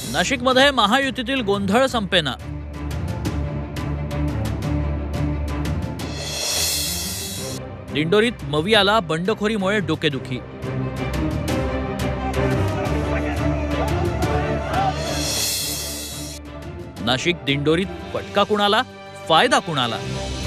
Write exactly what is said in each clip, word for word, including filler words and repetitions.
नाशिकमध्ये महायुतीतील गोंधळ संपेना। दिंडोरीत मवियाला बंडखोरीमुळे डोकेदुखी। नाशिक दिंडोरीत फटका कुणाला, फायदा कुणाला?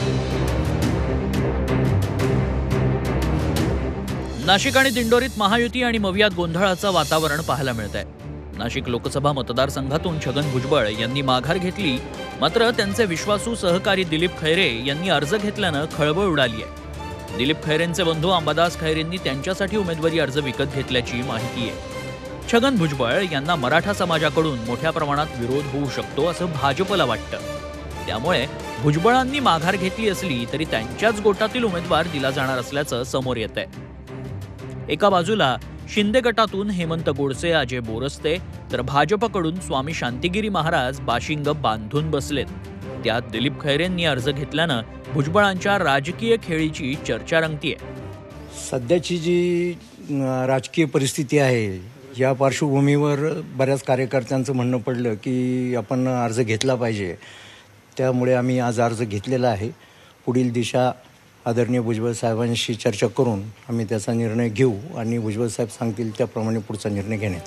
नाशिक आणि दिंडोरीत महायुती आणि मवियात गोंधळाचं वातावरण पाहायला मिळतंय। नाशिक लोकसभा मतदारसंघातून छगन भुजबळ यांनी माघार घेतली, मात्र त्यांचे विश्वासू सहकारी दिलीप खैरे यांनी अर्ज घेतल्यानं खळबळ उडाली आहे। दिलीप खैरेंचे बंधू अंबादास खैरेंनी त्यांच्यासाठी उमेदवारी अर्ज विकत घेतल्याची माहिती आहे। छगन भुजबळ यांना मराठा समाजाकडून मोठ्या प्रमाणात विरोध होऊ शकतो असं भाजपला वाटतं। त्यामुळे भुजबळांनी माघार घेतली असली तरी त्यांच्याच गोटातील उमेदवार दिला जाणार असल्याचं समोर येतंय। एका बाजूला शिंदे गटातून हेमंत गोडसे, अजय बोरस्ते, तर भाजपकडून स्वामी शांतिगिरी महाराज बाशिंग बांधून बसलेत। त्यात दिलीप खैरेंनी अर्ज घेतल्यानं भुजबळांच्या राजकीय खेळीची चर्चा रंगतीये। सध्याची जी राजकीय परिस्थिती आहे या पार्श्वभूमीवर बऱ्याच कार्यकर्त्यांचं म्हणणं पडलं की आपण अर्ज घेतला पाहिजे, त्यामुळे आम्ही आज अर्ज घेतलेला आहे। पुढील दिशा आदरणीय भुजबळ साहेबांशी चर्चा करून आम्ही त्याचा निर्णय घेऊ आणि भुजबळ साहेब सांगतील त्याप्रमाणे पुढचा निर्णय घेण्यात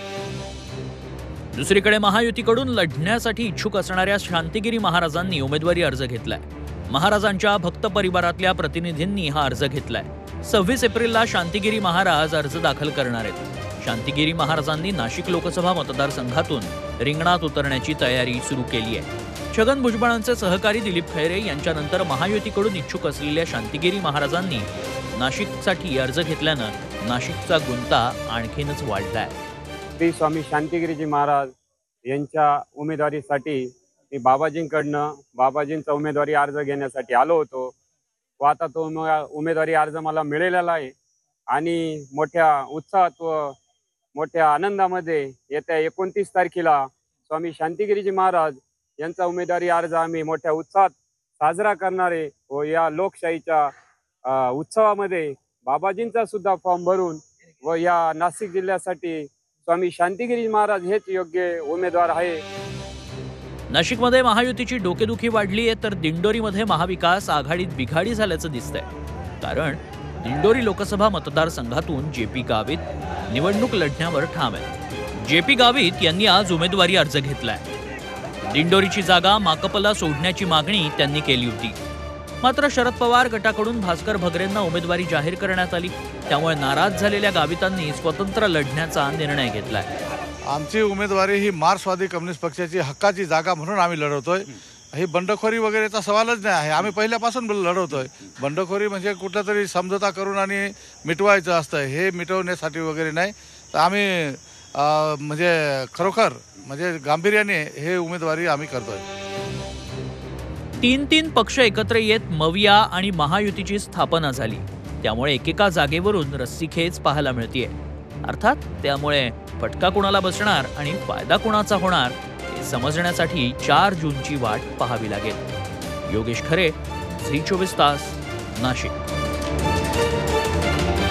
येईल। दुसरीकडे महायुतीकडून लढण्यासाठी इच्छुक असणाऱ्या शांतिगिरी महाराजांनी उमेदवारी अर्ज घेतलाय। महाराजांच्या भक्त परिवारातल्या प्रतिनिधींनी हा अर्ज घेतलाय। सव्वीस एप्रिलला शांतिगिरी महाराज अर्ज दाखल करणार आहेत। शांतिगिरी महाराजांनी नाशिक लोकसभा मतदारसंघातून रिंगणात उतरण्याची तयारी सुरू केली आहे। छगन भुजबळांचे सहकारी दिलीप खैरे यांच्यानंतर महायुतीकडून इच्छुक असलेल्या शांतिगिरी महाराजांनी नाशिकसाठी अर्ज घेतल्यानं नाशिकचा गुंता आणखीनच वाढलाय। श्री स्वामी शांतिगिरीजी महाराज यांच्या उमेदवारीसाठी मी बाबाजींकडनं बाबाजींचा उमेदवारी अर्ज घेण्यासाठी आलो होतो व आता तो उमेदवारी अर्ज मला मिळालेला आहे आणि मोठ्या उत्साहात व मोठ्या आनंदामध्ये येत्या एकोणतीस तारखेला स्वामी शांतिगिरीजी महाराज यांचा उमेदवारी अर्ज आम्ही मोठ्या उत्साहात साजरा करणारे व या लोकशाहीच्या उत्सवामध्ये बाबाजींचा सुद्धा फॉर्म भरून व या नाशिक जिल्ह्यासाठी स्वामी शांतिगिरी महाराज हेच योग्य उमेदवार आहे। नाशिकमध्ये महायुतीची डोकेदुखी वाढली आहे, तर दिंडोरीमध्ये महाविकास आघाडीत बिघाडी झाल्याचं दिसतंय। कारण दिंडोरी लोकसभा मतदारसंघातून जे पी गावित निवडणूक लढण्यावर ठाम आहेत। जे पी गावित यांनी आज उमेदवारी अर्ज घेतलाय। दिंडोरीची जागा माकपला सोडण्याची मागणी त्यांनी केली होती, मात्र शरद पवार गटाकडून भास्कर भगरेंना उमेदवारी जाहीर करण्यात आली। त्यामुळे नाराज झालेल्या गावितांनी स्वतंत्र लढण्याचा निर्णय घेतलाय। आमची उमेदवारी ही मार्क्सवादी कम्युनिस्ट पक्षाची हक्काची जागा म्हणून आम्ही लढवतोय। ही बंडखोरी वगैरेचा सवालच नाही आहे। आम्ही पहिल्यापासून लढवतोय। बंडखोरी म्हणजे कुठला तरी समझोता करून आणि मिटवायचं असतं, हे मिटवण्यासाठी वगैरे नाही। तर आम्ही म्हणजे खरोखर म्हणजे गांभीर्याने हे उमेदवारी आम्ही करतोय। तीन तीन पक्ष एकत्र येत मविया आणि महायुतीची स्थापना झाली, त्यामुळे एकेका जागेवरून रस्सीखेच पाहायला मिळतेय। अर्थात त्यामुळे फटका कुणाला बसणार आणि फायदा कुणाचा होणार हे समजण्यासाठी चार जूनची वाट पाहावी लागेल। योगेश खरे, झी चोवीस तास, नाशिक।